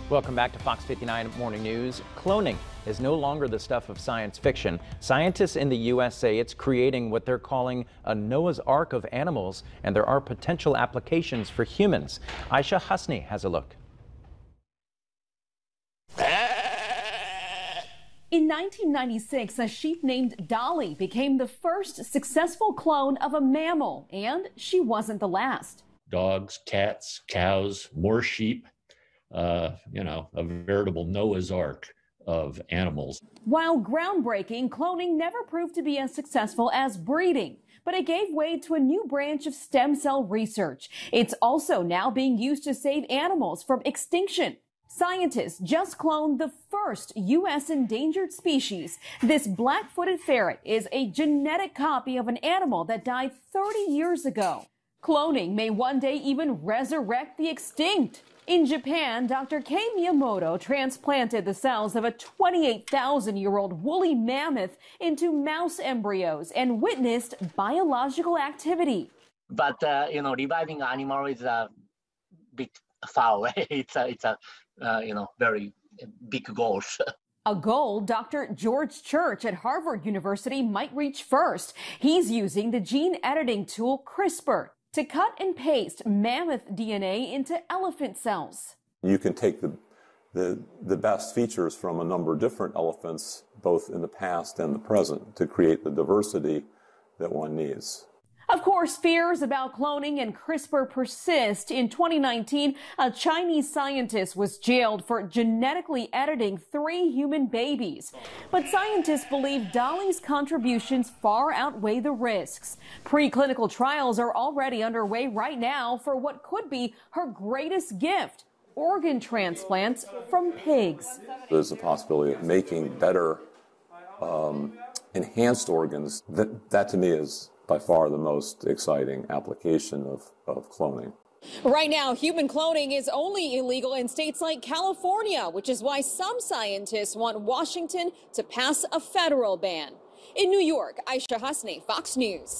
Welcome back to Fox 59 Morning News. Cloning is no longer the stuff of science fiction. Scientists in the U.S. say it's creating what they're calling a Noah's Ark of animals, and there are potential applications for humans. Aisha Husni has a look. In 1996, a sheep named Dolly became the first successful clone of a mammal, and she wasn't the last. Dogs, cats, cows, more sheep. A veritable Noah's Ark of animals. While groundbreaking, cloning never proved to be as successful as breeding, but it gave way to a new branch of stem cell research. It's also now being used to save animals from extinction. Scientists just cloned the first U.S. endangered species. This black-footed ferret is a genetic copy of an animal that died 30 years ago. Cloning may one day even resurrect the extinct. In Japan, Dr. Kei Miyamoto transplanted the cells of a 28,000-year-old woolly mammoth into mouse embryos and witnessed biological activity. But, reviving animal is a bit far away. It's a very big goal. A goal Dr. George Church at Harvard University might reach first. He's using the gene editing tool CRISPR to cut and paste mammoth DNA into elephant cells. You can take the best features from a number of different elephants, both in the past and the present, to create the diversity that one needs. Of course, fears about cloning and CRISPR persist. In 2019, a Chinese scientist was jailed for genetically editing 3 human babies. But scientists believe Dolly's contributions far outweigh the risks. Preclinical trials are already underway right now for what could be her greatest gift: organ transplants from pigs. There's a possibility of making better, enhanced organs. That to me is by far the most exciting application of cloning. Right now, human cloning is only illegal in states like California, which is why some scientists want Washington to pass a federal ban. In New York, Aisha Husni, Fox News.